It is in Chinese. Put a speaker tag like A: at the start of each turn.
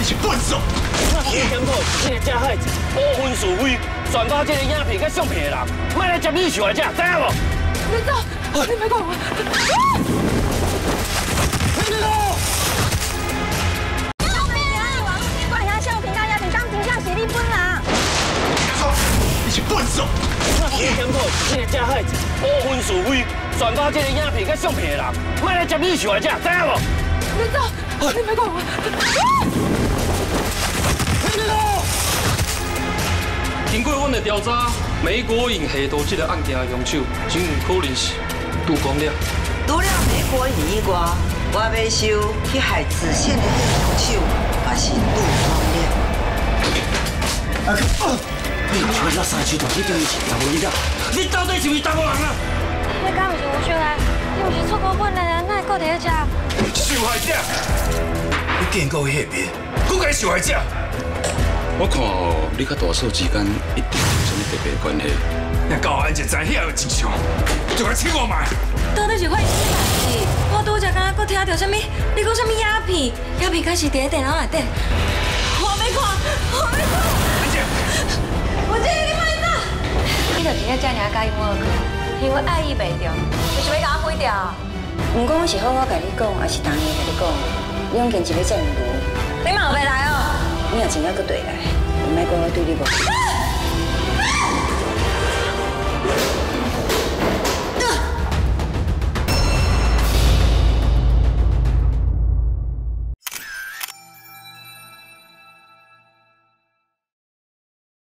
A: 是笨手！
B: 我检讨这个假孩子不分是非，传播这个影片甲相片的人，莫来接你受害者，知影无？
C: 你走，你别管我。
B: 你走！
C: 我遐相片甲影片当真正是你本人。
A: 你是笨手！
B: 我检讨这个假孩子不分是非，传播这个影片甲相片的人，莫来接你受害者，知影无？
C: 你走，你别管我。
D: 经过阮的调查，美国营下毒这个案件的凶手，真有可能是杜光亮。
E: 除了美国营以外，我要收去害子线的凶手，也是杜光亮。
F: 你全那三区团去对伊是条无一了，你到底是不是台湾人啊？
C: 你敢不是有小孩？你不是出国本的人，哪会搁伫遮？
A: 受害者！你见过迄边，佫该受害者？
G: 我看哦，你甲大嫂之间一定有什么特别关系。
A: 若搞安就知遐有真相，就该请我买。
C: 到底是发生啥事？我拄则敢若佫听到什么？你讲什么鸦片？鸦片敢是伫电脑内底？我没看，我没看。
A: 安姐，
C: 我这你莫走！你就真正遮尔介意我去，因为爱意袂中，就是要甲我毁掉。
H: 唔管我是好好甲你讲，还是当面甲你讲，你用坚持要遮尔无，
C: 你嘛有袂来哦？
H: 你若真要搁对来，唔莫讲我对你无。